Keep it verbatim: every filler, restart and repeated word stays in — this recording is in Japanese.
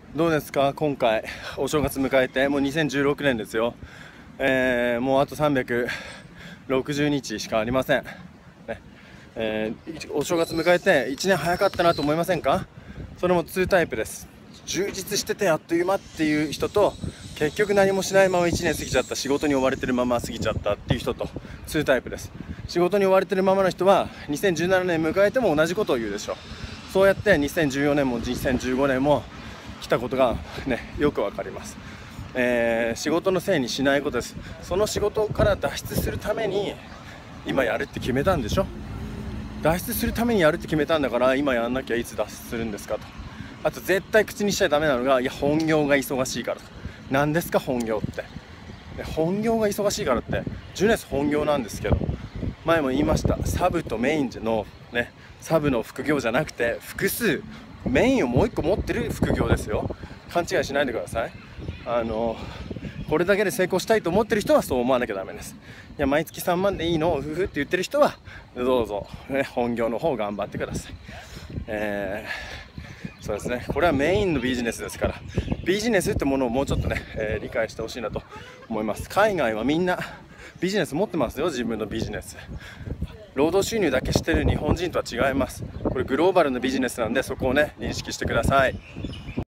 どうですか今回お正月迎えてもうにせんじゅうろくねんですよ。えー、もうあとさんびゃくろくじゅうにちしかありません、ねえー、お正月迎えていちねん早かったなと思いませんか？それもにタイプです。充実しててあっという間っていう人と、結局何もしないままいちねん過ぎちゃった、仕事に追われてるまま過ぎちゃったっていう人とにタイプです。仕事に追われてるままの人はにせんじゅうななねん迎えても同じことを言うでしょう。そうやってにせんじゅうよねんもにせんじゅうごねんも来たことがね、よくわかります。えー、仕事のせいにしないことです。その仕事から脱出するために今やるって決めたんでしょ。脱出するためにやるって決めたんだから、今やんなきゃいつ脱出するんですかと。あと絶対口にしちゃダメなのが、いや本業が忙しいからと。何ですか本業って。本業が忙しいからって、ジュネス本業なんですけど、前も言いました。サブとメインのね、サブの副業じゃなくて複数メインをもう一個持ってる副業ですよ。勘違いしないでください。あのこれだけで成功したいと思ってる人はそう思わなきゃダメです。いや毎月さんまんでいいの夫婦って言ってる人はどうぞ、ね、本業の方頑張ってください。えー、そうですね、これはメインのビジネスですから、ビジネスってものをもうちょっとね、えー、理解してほしいなと思います。海外はみんなビジネス持ってますよ。自分のビジネス、労働収入だけしてる日本人とは違います。これグローバルなビジネスなんで、そこをね認識してください。